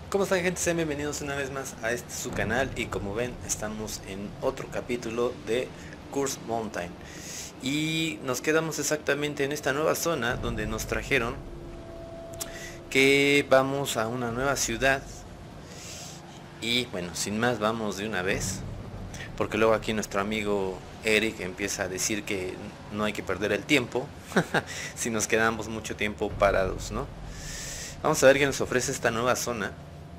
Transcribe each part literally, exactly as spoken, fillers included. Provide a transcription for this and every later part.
¿Cómo están, gente? Sean bienvenidos una vez más a este su canal. Y como ven, estamos en otro capítulo de Curse Mountain. Y nos quedamos exactamente en esta nueva zona donde nos trajeron, que vamos a una nueva ciudad. Y bueno, sin más, vamos de una vez, porque luego aquí nuestro amigo Eric empieza a decir que no hay que perder el tiempo si nos quedamos mucho tiempo parados, ¿no? Vamos a ver qué nos ofrece esta nueva zona.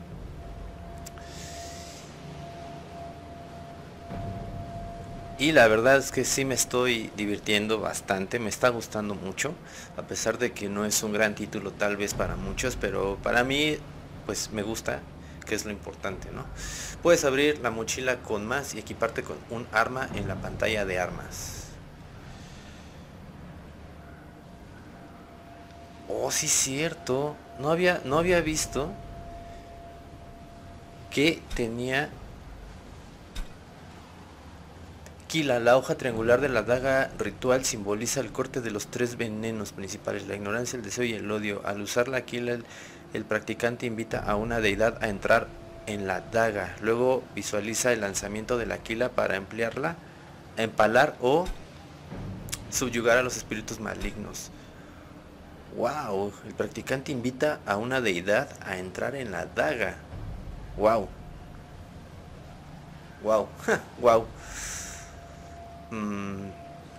Y la verdad es que sí me estoy divirtiendo bastante, me está gustando mucho, a pesar de que no es un gran título tal vez para muchos, pero para mí pues me gusta, que es lo importante, ¿no? Puedes abrir la mochila con más y equiparte con un arma en la pantalla de armas. Oh, sí, cierto, no había, no había visto que tenía... Kila, la hoja triangular de la daga ritual simboliza el corte de los tres venenos principales: la ignorancia, el deseo y el odio. Al usarla, Kila, el, el practicante invita a una deidad a entrar en la daga. Luego visualiza el lanzamiento de la Kila para emplearla, empalar o subyugar a los espíritus malignos. Wow, el practicante invita a una deidad a entrar en la daga. Wow. Wow. Wow. Mm.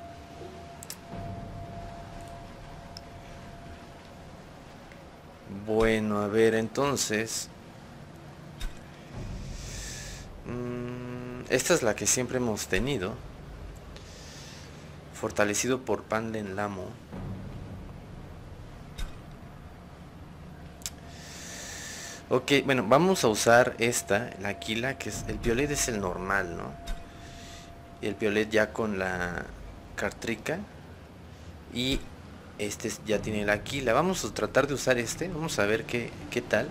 Bueno, a ver, entonces mm, esta es la que siempre hemos tenido, fortalecido por Panden Lamo. Ok, bueno, vamos a usar esta, la Kila, que es el violet, es el normal, ¿no? Y el violet ya con la cartrica. Y este ya tiene la Kila. Vamos a tratar de usar este. Vamos a ver qué, qué tal.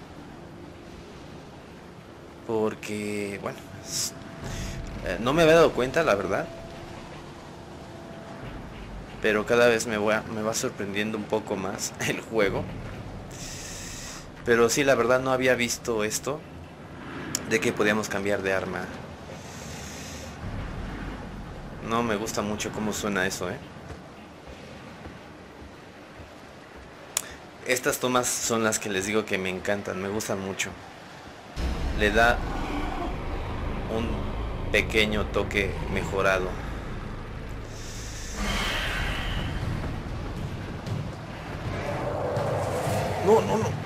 Porque, bueno, es, eh, no me había dado cuenta, la verdad. Pero cada vez me, voy a, me va sorprendiendo un poco más el juego. Pero sí, la verdad no había visto esto, de que podíamos cambiar de arma. No me gusta mucho cómo suena eso, ¿eh? Estas tomas son las que les digo que me encantan, me gustan mucho. Le da un pequeño toque mejorado. No, no, no.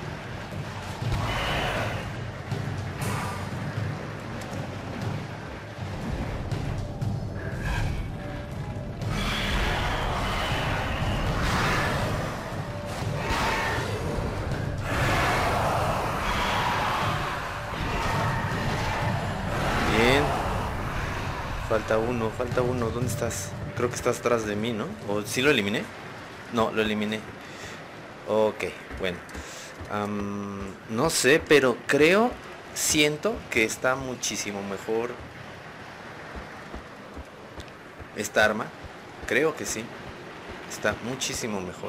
Falta uno, falta uno. ¿Dónde estás? Creo que estás atrás de mí, ¿no? ¿O sí lo eliminé? No, lo eliminé. Ok, bueno. Um, no sé, pero creo, siento que está muchísimo mejor esta arma. Creo que sí. Está muchísimo mejor.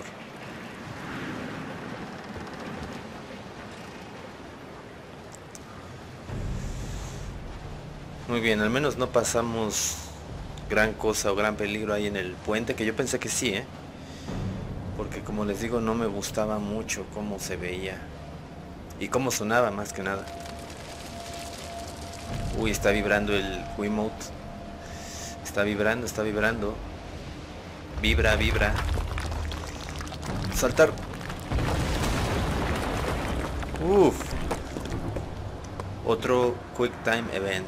Muy bien, al menos no pasamos gran cosa o gran peligro ahí en el puente, que yo pensé que sí, ¿eh? Porque como les digo, no me gustaba mucho cómo se veía y cómo sonaba, más que nada. Uy, está vibrando el Wiimote. Está vibrando, está vibrando. Vibra, vibra. Saltar. Uf. Otro Quick Time Event.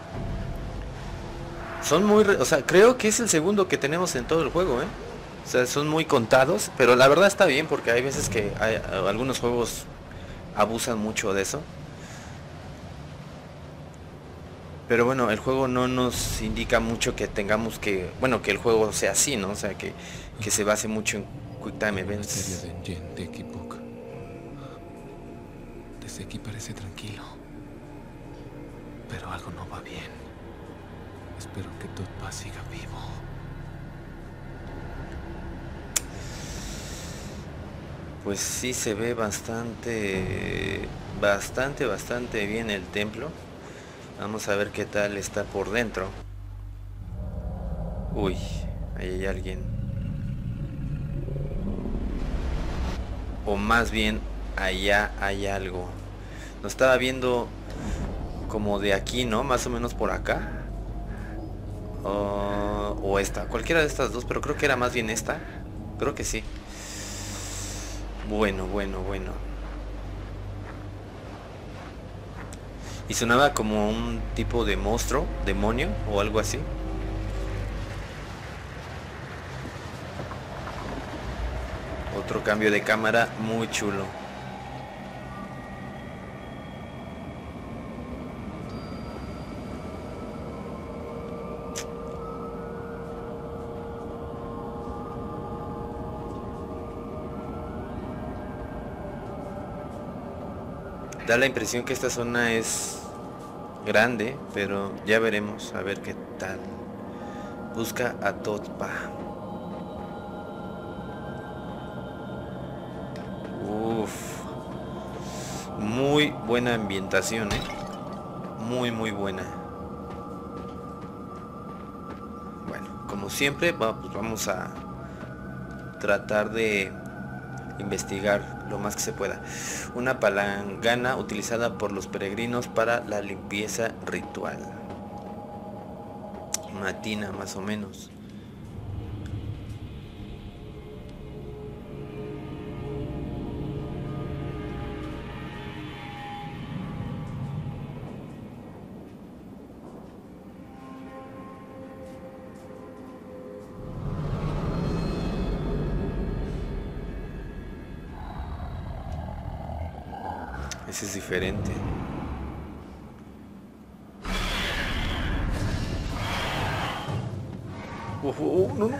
Son muy... O sea, creo que es el segundo que tenemos en todo el juego, ¿eh? O sea, son muy contados, pero la verdad está bien, porque hay veces que hay, algunos juegos abusan mucho de eso. Pero bueno, el juego no nos indica mucho que tengamos que... Bueno, que el juego sea así, ¿no? O sea, que, que se base mucho en Quick Time Events. Desde aquí parece tranquilo, pero algo no va bien. Espero que Totpa siga vivo. Pues sí se ve bastante, bastante, bastante bien el templo. Vamos a ver qué tal está por dentro. Uy, ahí hay alguien. O más bien, allá hay algo. Nos estaba viendo como de aquí, ¿no? Más o menos por acá. Uh, o esta, cualquiera de estas dos, pero creo que era más bien esta. Creo que sí. Bueno, bueno, bueno. Y sonaba como un tipo de monstruo, demonio o algo así. Otro cambio de cámara muy chulo. Da la impresión que esta zona es grande, pero ya veremos a ver qué tal. Busca a Totpa. Uf. Muy buena ambientación, ¿eh? Muy, muy buena. Bueno, como siempre, va, pues vamos a tratar de investigar lo más que se pueda. Una palangana utilizada por los peregrinos para la limpieza ritual. Una tina más o menos. Ese es diferente. Uh, uh, uh, no, no.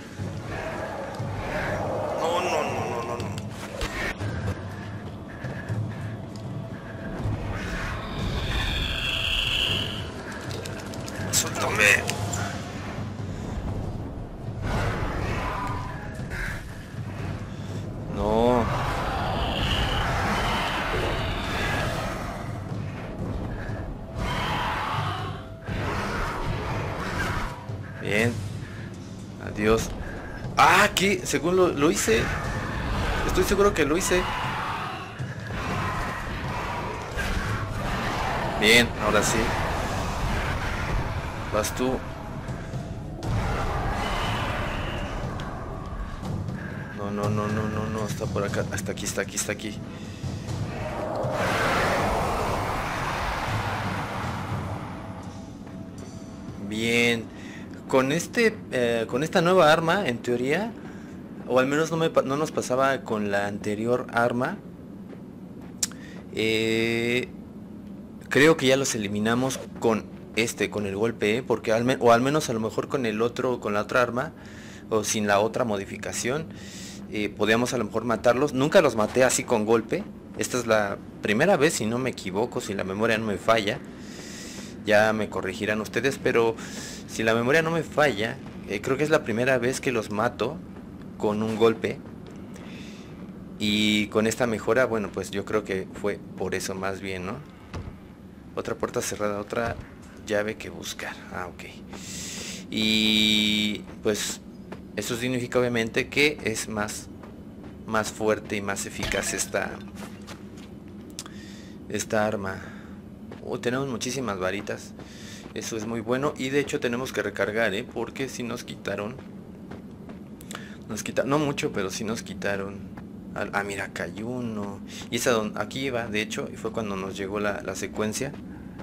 No, no, no, no, no, no. Suéltame. No. Bien. Adiós. Ah, aquí, según lo, lo hice. Estoy seguro que lo hice. Bien, ahora sí. Vas tú. No, no, no, no, no, no. Está por acá. Hasta aquí, está aquí, está aquí. Bien. Con este, eh, con esta nueva arma, en teoría, o al menos no, me, no nos pasaba con la anterior arma. Eh, creo que ya los eliminamos con este, con el golpe, ¿eh? Porque al o al menos a lo mejor con el otro, con la otra arma, o sin la otra modificación, eh, podíamos a lo mejor matarlos. Nunca los maté así con golpe. Esta es la primera vez, si no me equivoco, si la memoria no me falla. Ya me corregirán ustedes, pero si la memoria no me falla, eh, creo que es la primera vez que los mato con un golpe. Y con esta mejora, bueno, pues yo creo que fue por eso más bien, ¿no? Otra puerta cerrada, otra llave que buscar. Ah, ok. Y pues eso significa obviamente que es más, más fuerte y más eficaz esta, esta arma. Oh, tenemos muchísimas varitas. Eso es muy bueno. Y de hecho tenemos que recargar, ¿eh? Porque si nos quitaron. Nos quitaron. No mucho, pero si nos quitaron. Ah, mira, acá hay uno. Y esa don, aquí iba, de hecho. Y fue cuando nos llegó la, la secuencia.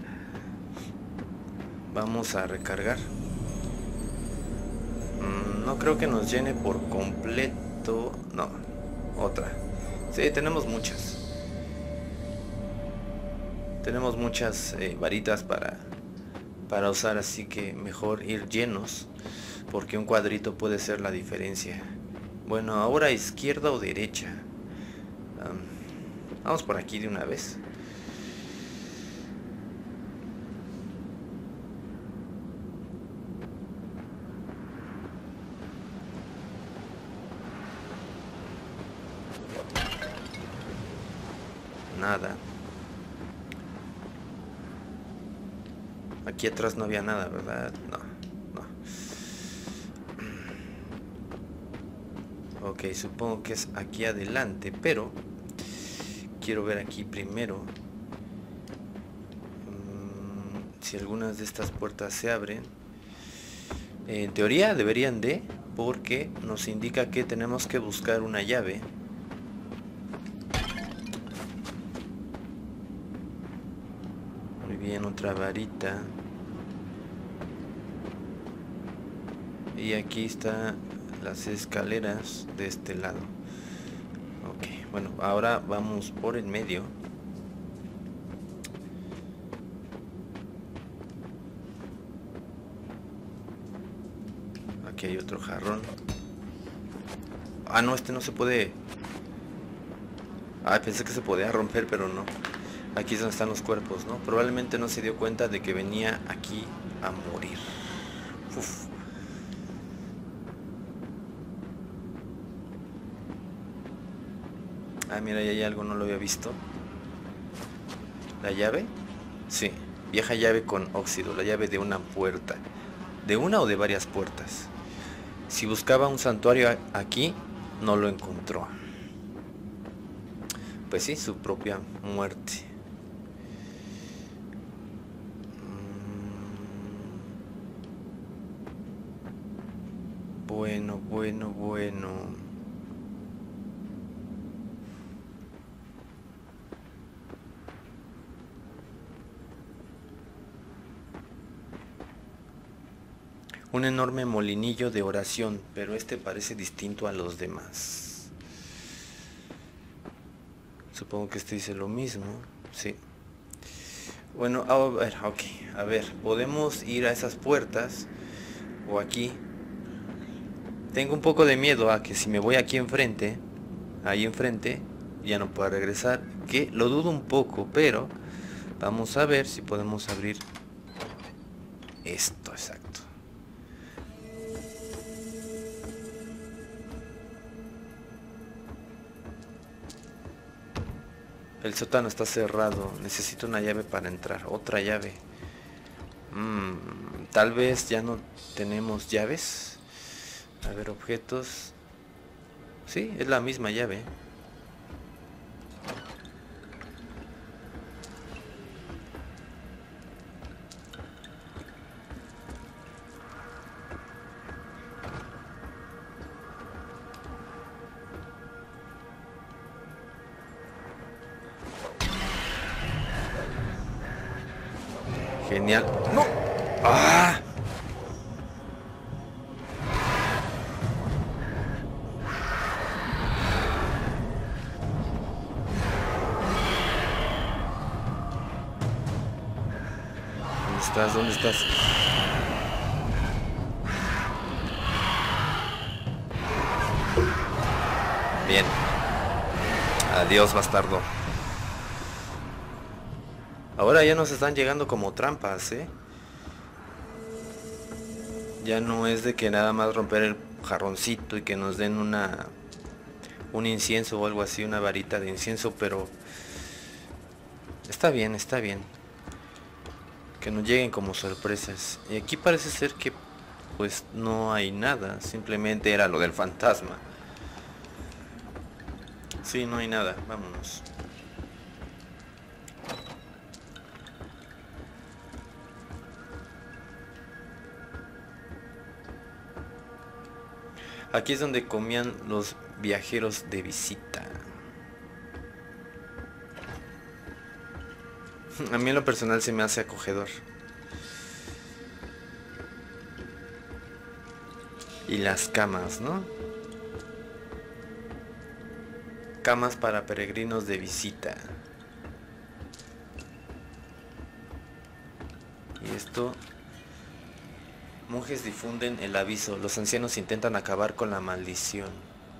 Vamos a recargar. Mm, no creo que nos llene por completo. No. Otra. Sí, tenemos muchas. Tenemos muchas eh, varitas para, para usar, así que mejor ir llenos, porque un cuadrito puede ser la diferencia. Bueno, ahora izquierda o derecha. Um, vamos por aquí de una vez. nada. Aquí atrás no había nada, ¿verdad? No, no. Ok, supongo que es aquí adelante, pero quiero ver aquí primero mmm, si algunas de estas puertas se abren. En teoría deberían de, porque nos indica que tenemos que buscar una llave. Muy bien, otra varita. Y aquí están las escaleras de este lado. Ok, bueno, ahora vamos por el medio. Aquí hay otro jarrón. Ah, no, este no se puede. Ah, pensé que se podía romper, pero no. Aquí es donde están los cuerpos, ¿no? Probablemente no se dio cuenta de que venía aquí a morir. Uf. Ah, mira, ahí hay algo, no lo había visto. ¿La llave? Sí, vieja llave con óxido, la llave de una puerta. ¿De una o de varias puertas? Si buscaba un santuario aquí, no lo encontró. Pues sí, su propia muerte. Bueno, bueno, bueno. Un enorme molinillo de oración, pero este parece distinto a los demás. Supongo que este dice lo mismo, sí. Bueno, a ver, ok, a ver, podemos ir a esas puertas o aquí. Tengo un poco de miedo a que si me voy aquí enfrente, ahí enfrente, ya no pueda regresar, que lo dudo un poco, pero vamos a ver si podemos abrir esto, exacto. El sótano está cerrado. Necesito una llave para entrar. Otra llave. Mm, tal vez ya no tenemos llaves. A ver, objetos. Sí, es la misma llave. Genial. ¡No! ¡Ah! ¿Dónde estás? ¿Dónde estás? Bien. Adiós, bastardo. Ahora ya nos están llegando como trampas, ¿eh? Ya no es de que nada más romper el jarroncito y que nos den una un incienso o algo así, una varita de incienso, pero está bien, está bien. Que nos lleguen como sorpresas. Y aquí parece ser que pues no hay nada, simplemente era lo del fantasma. Sí, no hay nada, vámonos. Aquí es donde comían los viajeros de visita. A mí en lo personal se me hace acogedor. Y las camas, ¿no? Camas para peregrinos de visita. Y esto... Monjes difunden el aviso. Los ancianos intentan acabar con la maldición.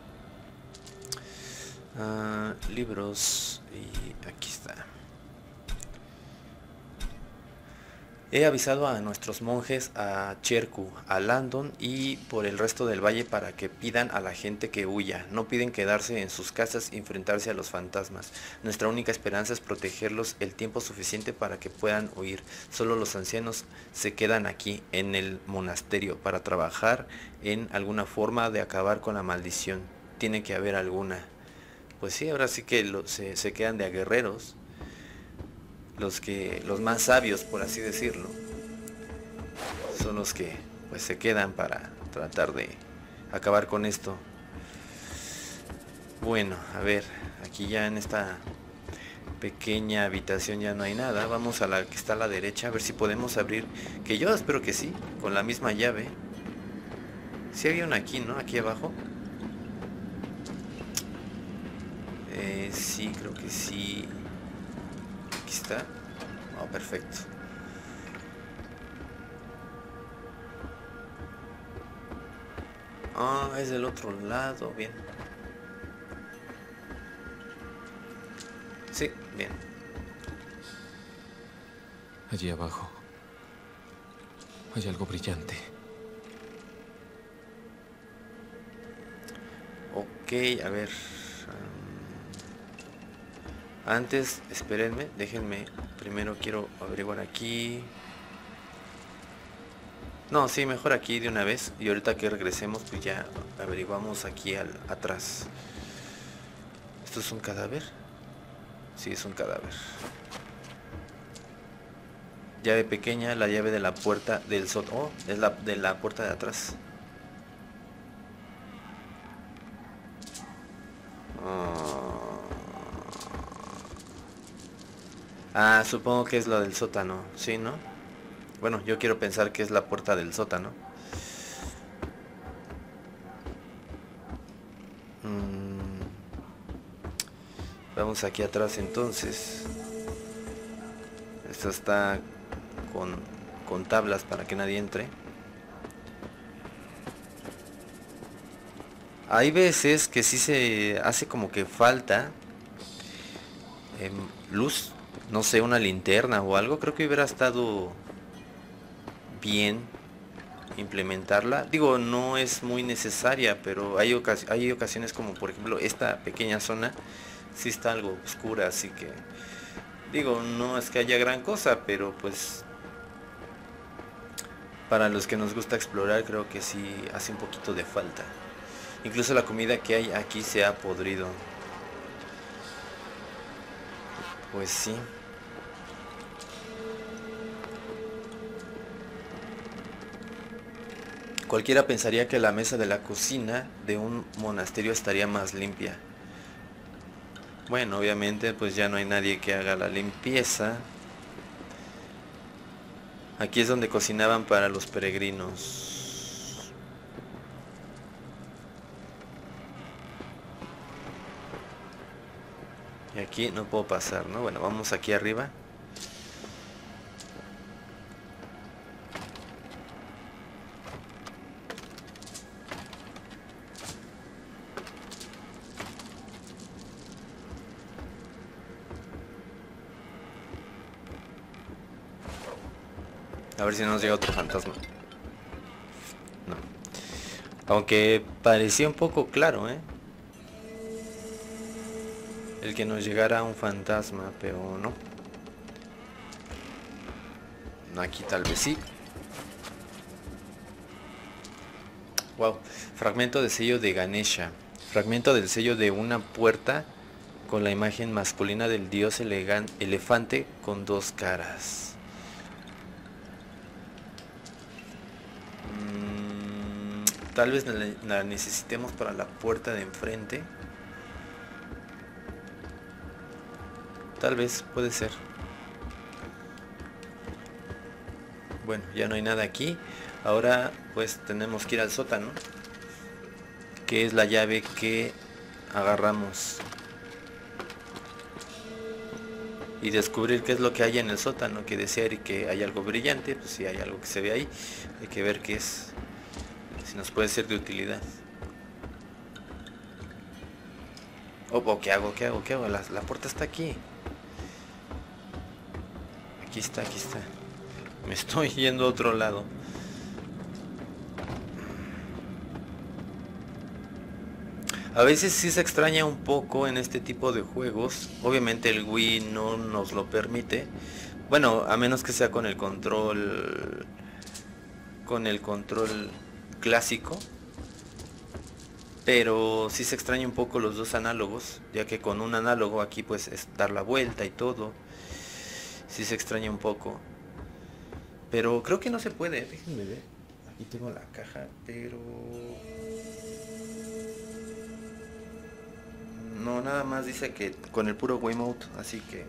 Uh, libros. Y aquí está. He avisado a nuestros monjes, a Cherku, a Landon y por el resto del valle para que pidan a la gente que huya. No piden quedarse en sus casas y enfrentarse a los fantasmas. Nuestra única esperanza es protegerlos el tiempo suficiente para que puedan huir. Solo los ancianos se quedan aquí, en el monasterio, para trabajar en alguna forma de acabar con la maldición. Tiene que haber alguna. Pues sí, ahora sí que lo, se, se quedan de a guerreros. Los que los más sabios, por así decirlo, son los que pues se quedan para tratar de acabar con esto. Bueno, a ver, aquí ya en esta pequeña habitación ya no hay nada. Vamos a la que está a la derecha, a ver si podemos abrir, que yo espero que sí, con la misma llave. Sí había una aquí, ¿no? Aquí abajo. Eh, sí, creo que sí. Aquí está. Oh, perfecto. Ah, es del otro lado. Bien. Sí, bien. Allí abajo hay algo brillante. Ok, a ver. Um, antes, espérenme, déjenme. Primero quiero averiguar aquí. No, sí, mejor aquí de una vez. Y ahorita que regresemos, pues ya averiguamos aquí al, atrás. ¿Esto es un cadáver? Sí, es un cadáver. Llave pequeña, la llave de la puerta del sótano. Oh, es la de la puerta de atrás. Ah, supongo que es la del sótano, ¿sí, no? Bueno, yo quiero pensar que es la puerta del sótano. Mm. Vamos aquí atrás entonces. Esto está con, con tablas para que nadie entre. Hay veces que sí se hace como que falta eh, luz. No sé, una linterna o algo. Creo que hubiera estado bien implementarla. Digo, no es muy necesaria, pero hay, ocas hay ocasiones como por ejemplo esta pequeña zona sí está algo oscura, así que digo, no es que haya gran cosa, pero pues para los que nos gusta explorar creo que sí hace un poquito de falta. Incluso la comida que hay aquí se ha podrido. Pues sí. Cualquiera pensaría que la mesa de la cocina de un monasterio estaría más limpia. Bueno, obviamente pues ya no hay nadie que haga la limpieza. Aquí es donde cocinaban para los peregrinos. Y aquí no puedo pasar, ¿no? Bueno, vamos aquí arriba. A ver si nos llega otro fantasma. No. Aunque parecía un poco claro, ¿eh? El que nos llegara un fantasma, pero no. Aquí tal vez sí. Wow. Fragmento de sello de Ganesha. Fragmento del sello de una puerta con la imagen masculina del dios elefante con dos caras. Tal vez la necesitemos para la puerta de enfrente. Tal vez, puede ser. Bueno, ya no hay nada aquí. Ahora pues tenemos que ir al sótano, que es la llave que agarramos. Y descubrir qué es lo que hay en el sótano, que desear que hay algo brillante. Pues si hay algo que se ve ahí, hay que ver qué es. Si nos puede ser de utilidad. Oh, oh, ¿qué hago? ¿Qué hago? ¿Qué hago? La, la puerta está aquí. Aquí está, aquí está. Me estoy yendo a otro lado. A veces sí se extraña un poco en este tipo de juegos. Obviamente el Wii no nos lo permite. Bueno, a menos que sea con el control... Con el control clásico. Pero sí se extraña un poco los dos análogos. Ya que con un análogo aquí pues es dar la vuelta y todo. Sí se extraña un poco. Pero creo que no se puede. Déjenme ver. Aquí tengo la caja, pero... No, nada más dice que con el puro Wiimote, así que...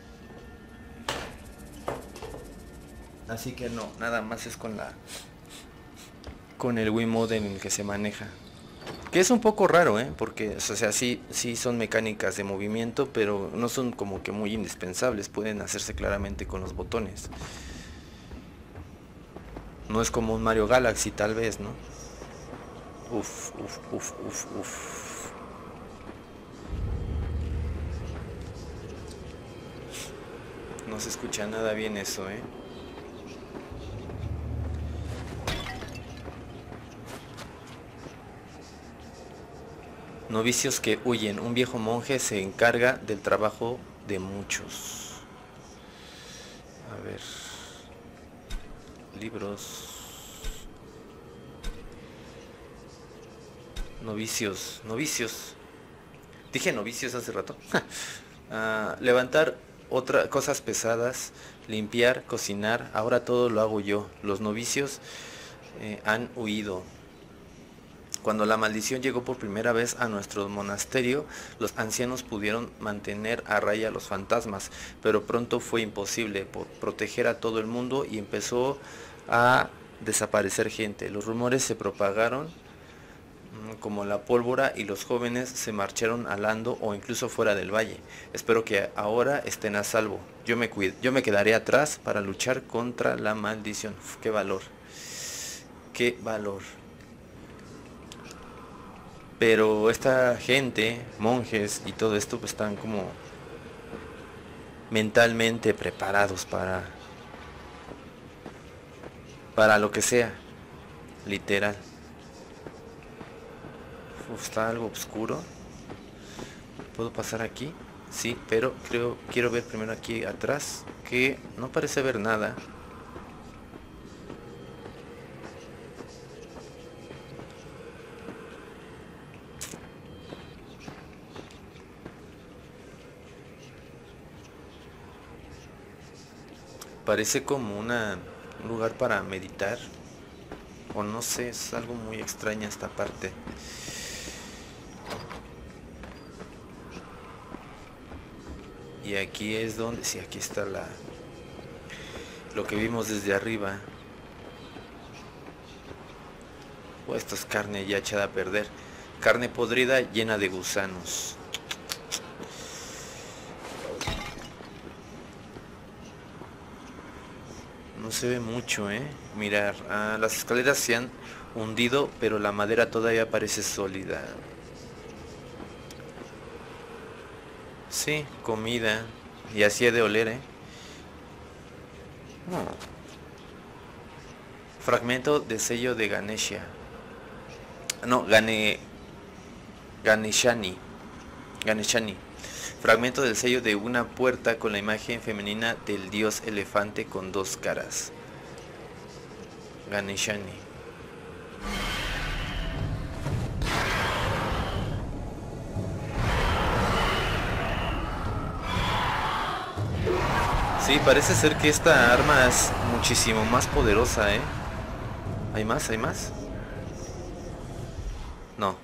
Así que no, nada más es con la... Con el Wiimote en el que se maneja. Que es un poco raro, ¿eh? Porque, o sea, sí, sí son mecánicas de movimiento, pero no son como que muy indispensables. Pueden hacerse claramente con los botones. No es como un Mario Galaxy, tal vez, ¿no? Uf, uf, uf, uf, uf. No se escucha nada bien eso, ¿eh? Novicios que huyen. Un viejo monje se encarga del trabajo de muchos. A ver. Libros. Novicios. Novicios. Dije novicios hace rato. uh, levantar otras cosas pesadas. Limpiar, cocinar. Ahora todo lo hago yo. Los novicios eh, han huido. Cuando la maldición llegó por primera vez a nuestro monasterio, los ancianos pudieron mantener a raya a los fantasmas, pero pronto fue imposible por proteger a todo el mundo y empezó a desaparecer gente. Los rumores se propagaron mmm, como la pólvora y los jóvenes se marcharon al Lando o incluso fuera del valle. Espero que ahora estén a salvo. Yo me, cuid yo me quedaré atrás para luchar contra la maldición. Uf, qué valor. Qué valor. Pero esta gente, monjes y todo esto, pues están como mentalmente preparados para para lo que sea, literal. Uf, está algo oscuro. ¿Puedo pasar aquí? Sí, pero creo quiero ver primero aquí atrás, que no parece haber nada. Parece como una, un lugar para meditar. O no sé, es algo muy extraña esta parte. Y aquí es donde... Sí, aquí está la... Lo que vimos desde arriba. Oh, esto es carne ya echada a perder. Carne podrida llena de gusanos. No se ve mucho, ¿eh? Mirar, ah, las escaleras se han hundido, pero la madera todavía parece sólida. Sí, comida. Y así he de oler, ¿eh? Oh. Fragmento de sello de Ganesha. No, Gane... Ganeshani. Ganeshani. Fragmento del sello de una puerta con la imagen femenina del dios elefante con dos caras. Ganeshani. Sí, parece ser que esta arma es muchísimo más poderosa, ¿eh? ¿Hay más? ¿Hay más? No.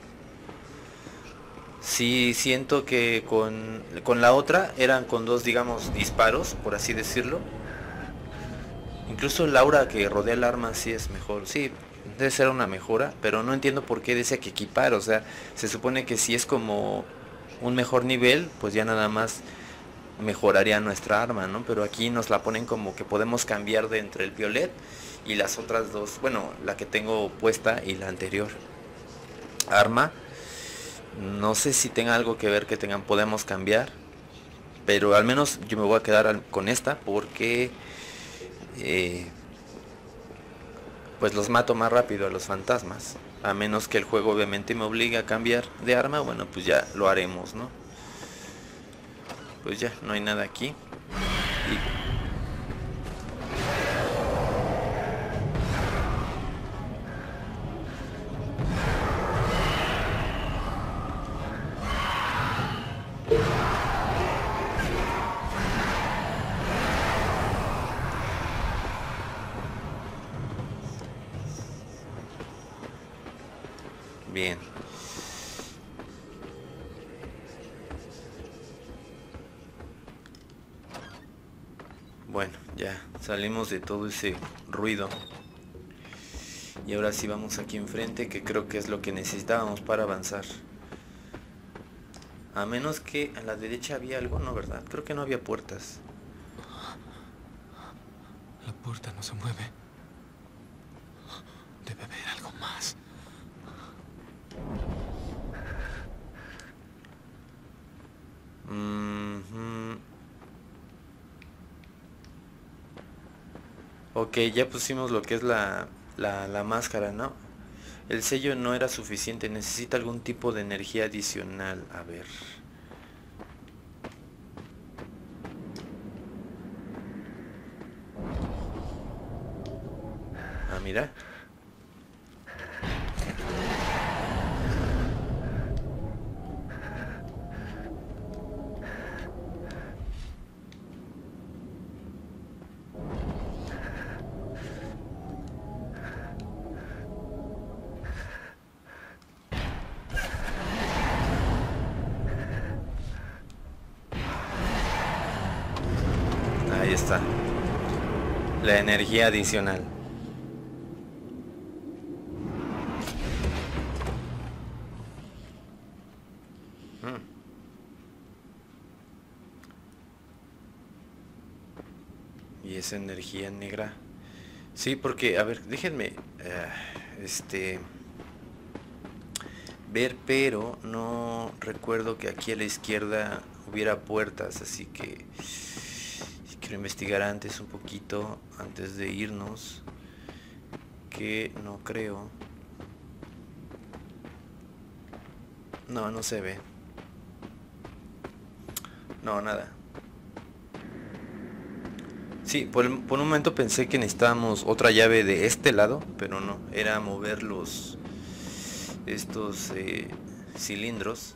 Sí, siento que con, con la otra eran con dos, digamos, disparos, por así decirlo. Incluso el aura que rodea el arma sí es mejor. Sí, debe ser una mejora, pero no entiendo por qué dice que equipar. O sea, se supone que si es como un mejor nivel, pues ya nada más mejoraría nuestra arma, ¿no? Pero aquí nos la ponen como que podemos cambiar de entre el violet y las otras dos. Bueno, la que tengo puesta y la anterior arma. No sé si tenga algo que ver que tengan, podemos cambiar, pero al menos yo me voy a quedar al, con esta porque eh, pues los mato más rápido a los fantasmas. A menos que el juego obviamente me obligue a cambiar de arma, bueno, pues ya lo haremos, ¿no? Pues ya, no hay nada aquí. Y... Bien. Bueno, ya salimos de todo ese ruido. Y ahora sí vamos aquí enfrente, que creo que es lo que necesitábamos para avanzar. A menos que a la derecha había algo, ¿no? ¿Verdad? Creo que no había puertas. La puerta no se mueve. Debe haber algo más. Mm-hmm. Ok, ya pusimos lo que es la, la, la máscara, ¿no? El sello no era suficiente, necesita algún tipo de energía adicional. A ver. Ah, mira. Ahí está. La energía adicional. Hmm. Y esa energía negra. Sí, porque, a ver, déjenme uh, este ver, pero no recuerdo que aquí a la izquierda hubiera puertas, así que quiero investigar antes un poquito, antes de irnos, que no creo. No, no se ve. No, nada. Sí, por, el- por un momento pensé que necesitábamos otra llave de este lado, pero no, era mover los estos eh, cilindros.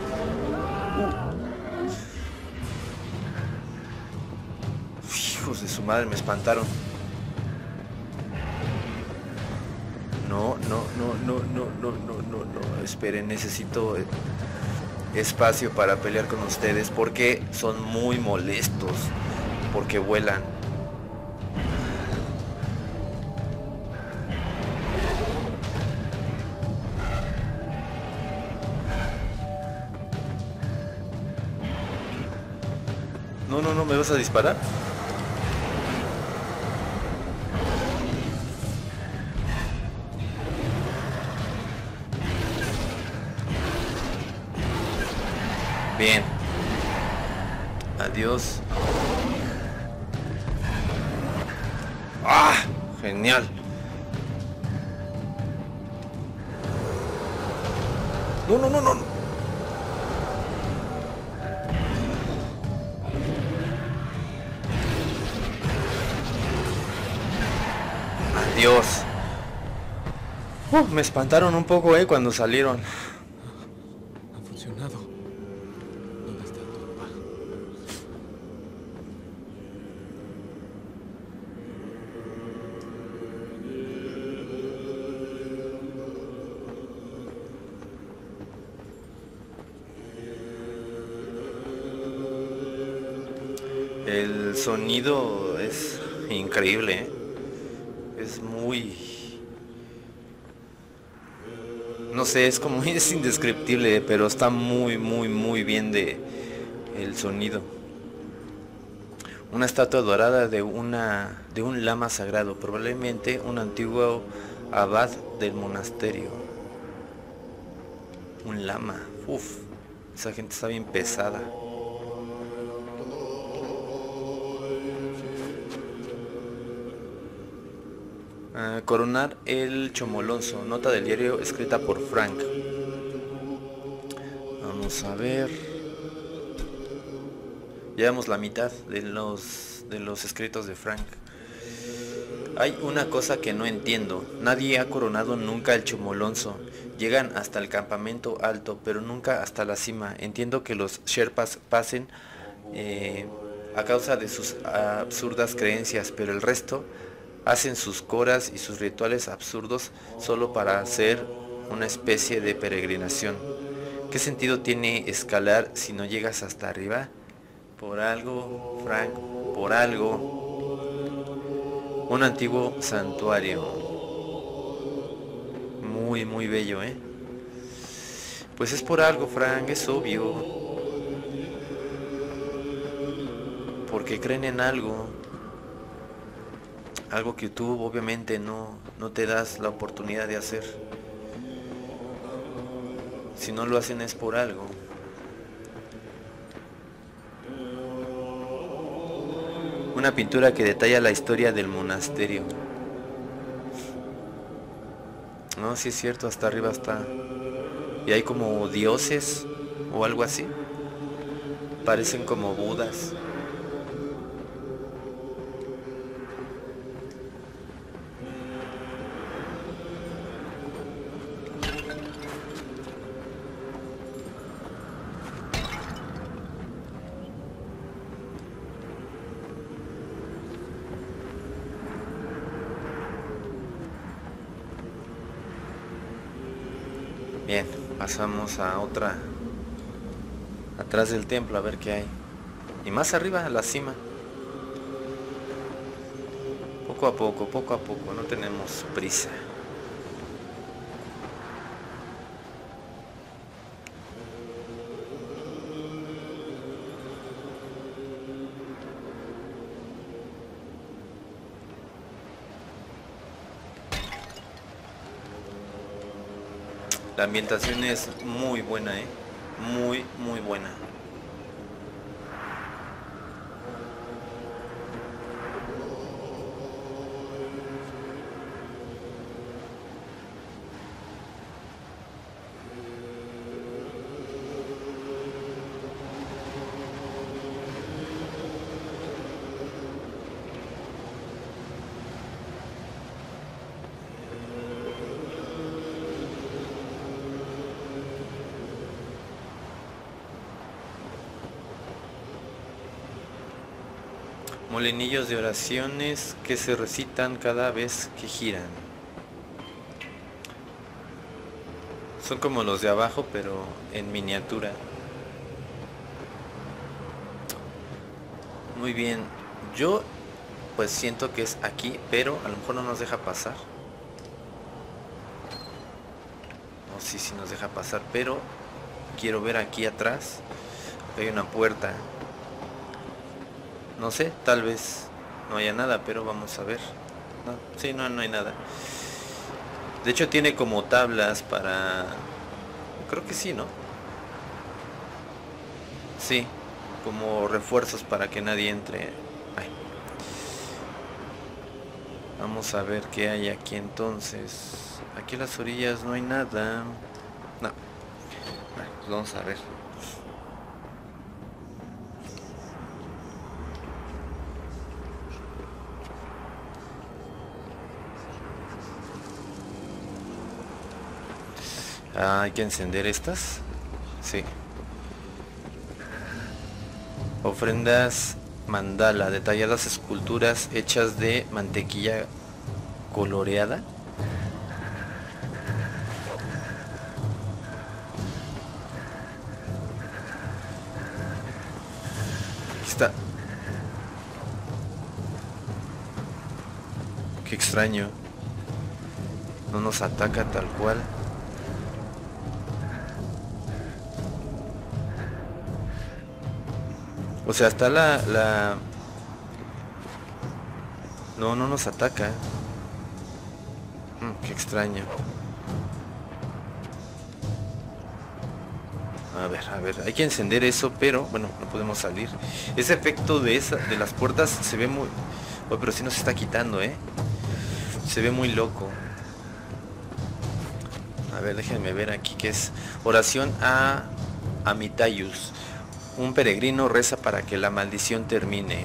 Hijos de su madre, me espantaron. No, no, no, no, no, no, no, no, no. Esperen, necesito eh, espacio para pelear con ustedes porque son muy molestos, porque vuelan. No, no, no, ¿me vas a disparar? Bien. Adiós. ¡Ah! Genial. No, no, no, no. Adiós. Uh, me espantaron un poco, eh, cuando salieron. Ha funcionado. ¿Dónde está Turpa? El sonido es increíble, ¿eh? Es muy... No sé, es como... es indescriptible, pero está muy, muy, muy bien de el sonido. Una estatua dorada de una de un lama sagrado, probablemente un antiguo abad del monasterio. Un lama, uff, esa gente está bien pesada. Uh, coronar el Chomolonzo. Nota del diario escrita por Frank. Vamos a ver. Llevamos la mitad de los, de los escritos de Frank. Hay una cosa que no entiendo. Nadie ha coronado nunca el Chomolonzo. Llegan hasta el campamento alto, pero nunca hasta la cima. Entiendo que los Sherpas pasen eh, a causa de sus absurdas creencias, pero el resto hacen sus coras y sus rituales absurdos solo para hacer una especie de peregrinación. ¿Qué sentido tiene escalar si no llegas hasta arriba? Por algo, Frank, por algo. Un antiguo santuario. Muy, muy bello, ¿eh? Pues es por algo, Frank, es obvio. Porque creen en algo. Algo que tú obviamente no, no te das la oportunidad de hacer. Si no lo hacen es por algo. Una pintura que detalla la historia del monasterio. No, sí es cierto, hasta arriba está. Y hay como dioses o algo así. Parecen como budas. Bien, pasamos a otra, atrás del templo, a ver qué hay. Y más arriba, a la cima. Poco a poco, poco a poco, no tenemos prisa. La ambientación es muy buena, ¿eh? Muy, muy buena. Molinillos de oraciones que se recitan cada vez que giran. Son como los de abajo, pero en miniatura. Muy bien. Yo pues siento que es aquí, pero a lo mejor no nos deja pasar. No, sí, sí nos deja pasar, pero quiero ver aquí atrás. Hay una puerta. No sé, tal vez no haya nada, pero vamos a ver. No, sí, no, no hay nada. De hecho tiene como tablas para... Creo que sí, ¿no? Sí, como refuerzos para que nadie entre. Ay. Vamos a ver qué hay aquí entonces. Aquí a las orillas no hay nada. No. Ay, pues vamos a ver. Ah, hay que encender estas. Sí. Ofrendas mandala, detalladas esculturas hechas de mantequilla coloreada. Aquí está. Qué extraño. No nos ataca tal cual. O sea, está la, la... No, no nos ataca. Mm, qué extraño. A ver, a ver, hay que encender eso, pero bueno, no podemos salir. Ese efecto de esa, de las puertas se ve muy... Oh, pero sí nos está quitando, ¿eh? Se ve muy loco. A ver, déjenme ver aquí qué es. Oración a Amitayus. Un peregrino reza para que la maldición termine.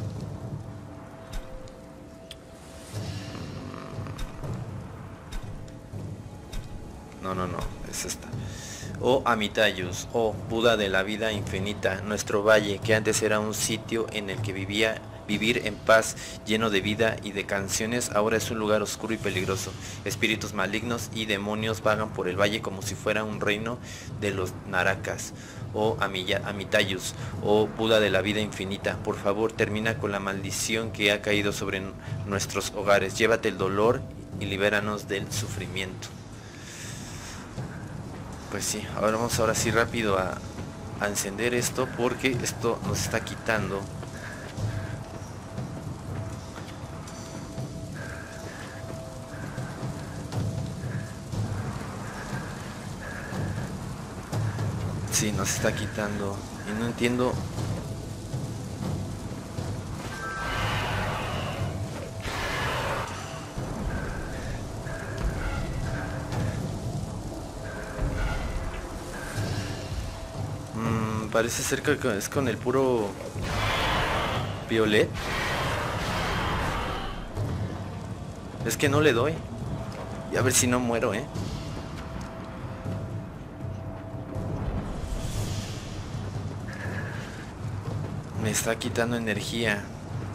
No, no, no, es esta. Oh Amitayus, oh Buda de la vida infinita, nuestro valle, que antes era un sitio en el que vivía vivir en paz, lleno de vida y de canciones, ahora es un lugar oscuro y peligroso. Espíritus malignos y demonios vagan por el valle como si fuera un reino de los Narakas. Oh Amitayus, oh Buda de la vida infinita, por favor termina con la maldición que ha caído sobre nuestros hogares, llévate el dolor y libéranos del sufrimiento. Pues sí, ahora vamos ahora sí rápido a, a encender esto, porque esto nos está quitando sí, nos está quitando y no entiendo. Parece ser que es con el puro violet. Es que no le doy. Y a ver si no muero, eh. Me está quitando energía.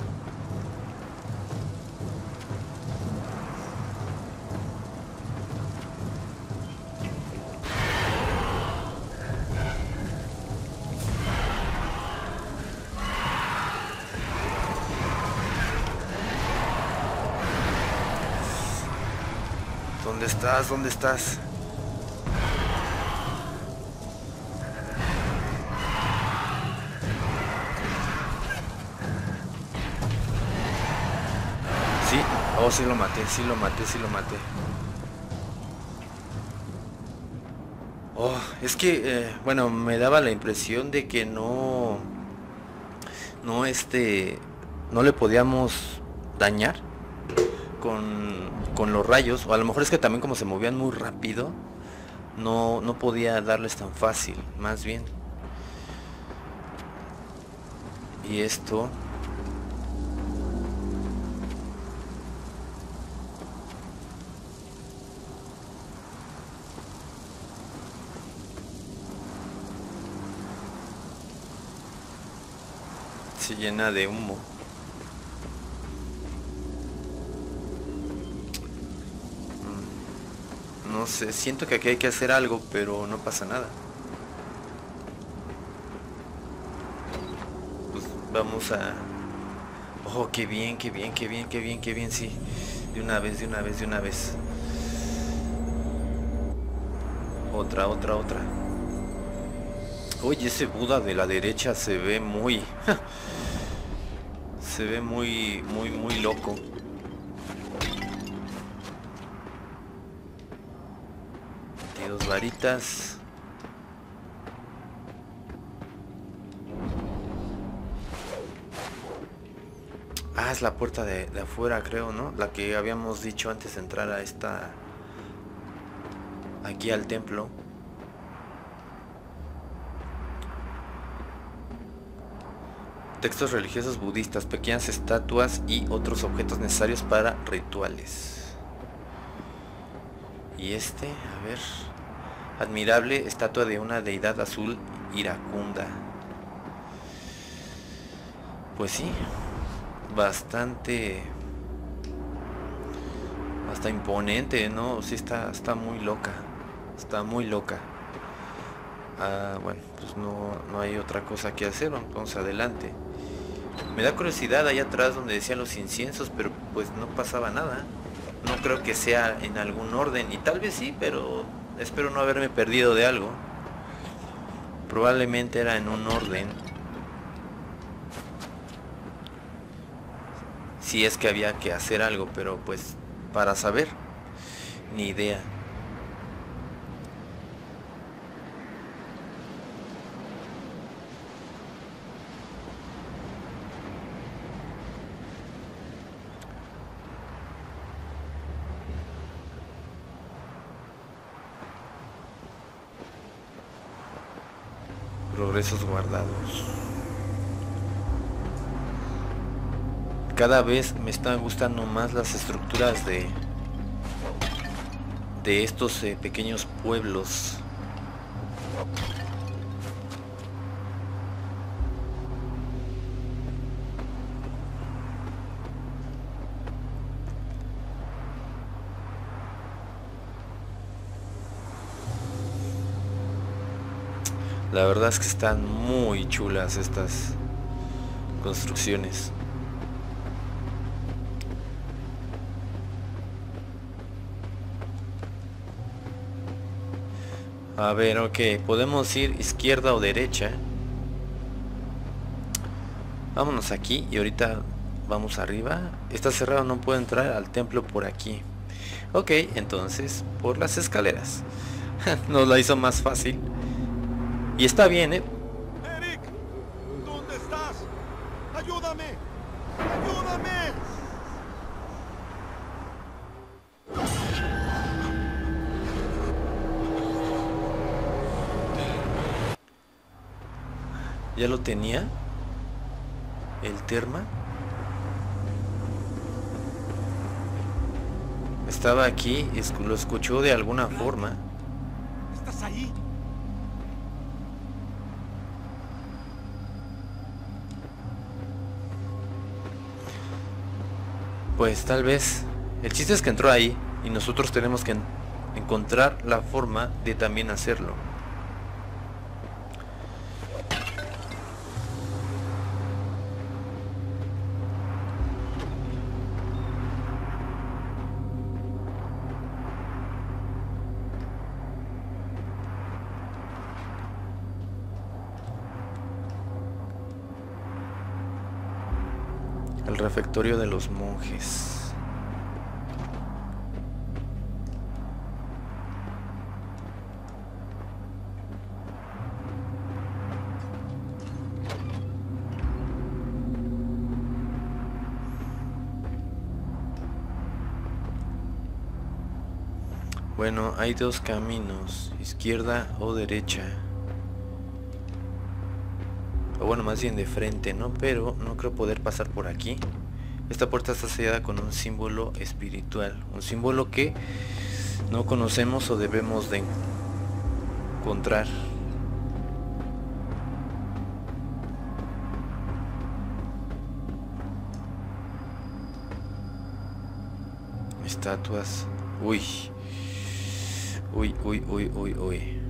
¿Dónde estás? ¿Dónde estás? Sí, oh, sí lo maté, sí lo maté, sí lo maté. Oh, es que, eh, bueno, me daba la impresión de que no, no, este, no le podíamos dañar con, con los rayos, o a lo mejor es que también como se movían muy rápido, no, no podía darles tan fácil, más bien. Y esto... se llena de humo. No sé, siento que aquí hay que hacer algo, pero no pasa nada. Pues vamos a... Oh, qué bien, qué bien, qué bien, qué bien, qué bien, sí. De una vez, de una vez, de una vez. Otra, otra, otra. Oye, ese Buda de la derecha se ve muy... se ve muy, muy, muy loco. veintidós varitas. Ah, es la puerta de, de afuera, creo, ¿no? La que habíamos dicho antes de entrar a esta... aquí al templo. Textos religiosos budistas, pequeñas estatuas y otros objetos necesarios para rituales. Y este, a ver... admirable estatua de una deidad azul iracunda. Pues sí, bastante... hasta imponente, ¿no? Sí, está, está muy loca. Está muy loca. Ah, bueno, pues no, no hay otra cosa que hacer, vamos adelante. Me da curiosidad allá atrás donde decían los inciensos, pero pues no pasaba nada. No creo que sea en algún orden, y tal vez sí, pero espero no haberme perdido de algo. Probablemente era en un orden. Si es que había que hacer algo, pero pues para saber, ni idea. Progresos guardados. Cada vez me están gustando más las estructuras de de estos eh, pequeños pueblos. La verdad es que están muy chulas estas construcciones. A ver, ok, podemos ir izquierda o derecha. Vámonos aquí y ahorita vamos arriba. Está cerrado, no puedo entrar al templo por aquí. Ok, entonces por las escaleras. Nos la hizo más fácil. Y está bien, ¿eh? Eric, ¿dónde estás? Ayúdame, ayúdame. Ya lo tenía el terma. Estaba aquí, lo escuchó de alguna forma. ¿Estás ahí? Pues tal vez. El chiste es que entró ahí y nosotros tenemos que en encontrar la forma de también hacerlo. El refectorio de los monjes. Bueno, hay dos caminos, izquierda o derecha. O bueno, más bien de frente, ¿no? Pero no creo poder pasar por aquí. Esta puerta está sellada con un símbolo espiritual. Un símbolo que no conocemos o debemos de encontrar. Estatuas. Uy. Uy, uy, uy, uy, uy.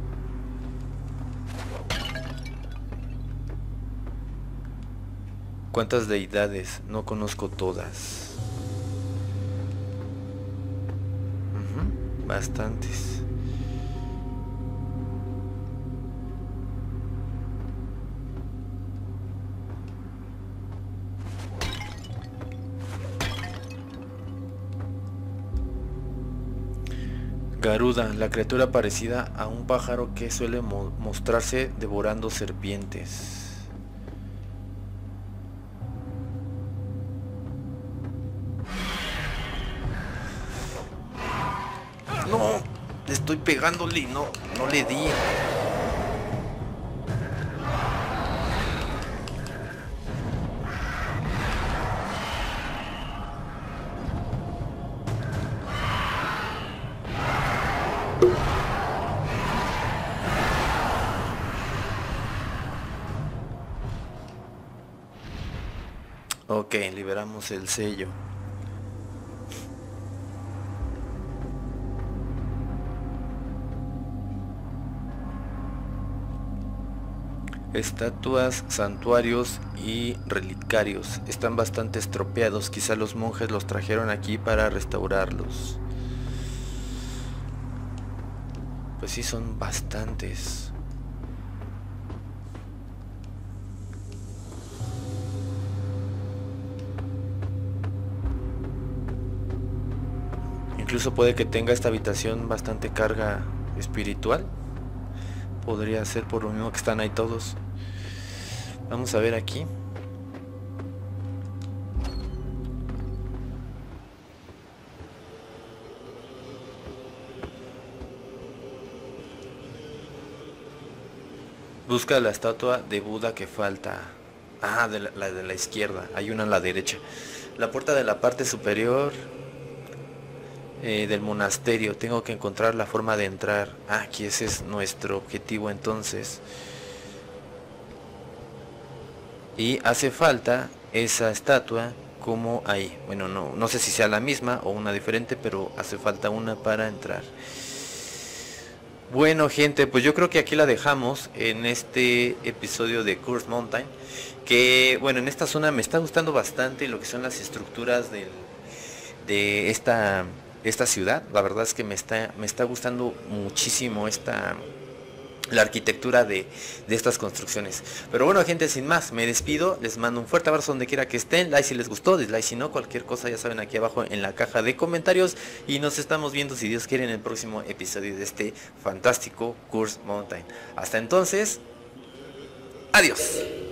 ¿Cuántas deidades? No conozco todas. Uh-huh, bastantes. Garuda, la criatura parecida a un pájaro que suele mo- mostrarse devorando serpientes. No, estoy pegándole y no, no le di. Ok, liberamos el sello. Estatuas, santuarios y relicarios están bastante estropeados. Quizá los monjes los trajeron aquí para restaurarlos. Pues sí, son bastantes. Incluso puede que tenga esta habitación bastante carga espiritual. Podría ser por lo mismo que están ahí todos. Vamos a ver aquí. Busca la estatua de Buda que falta. Ah, de la, la de la izquierda. Hay una a la derecha. La puerta de la parte superior eh, del monasterio. Tengo que encontrar la forma de entrar. Ah, aquí ese es nuestro objetivo entonces. Y hace falta esa estatua como ahí. Bueno, no, no sé si sea la misma o una diferente, pero hace falta una para entrar. Bueno, gente, pues yo creo que aquí la dejamos en este episodio de Curse Mountain. Que bueno, en esta zona me está gustando bastante lo que son las estructuras del, de esta, esta ciudad. La verdad es que me está, me está gustando muchísimo esta... la arquitectura de, de estas construcciones. Pero bueno, gente, sin más, me despido. Les mando un fuerte abrazo donde quiera que estén. Like si les gustó, dislike si no. Cualquier cosa ya saben aquí abajo en la caja de comentarios. Y nos estamos viendo, si Dios quiere, en el próximo episodio de este fantástico Curse Mountain. Hasta entonces, adiós.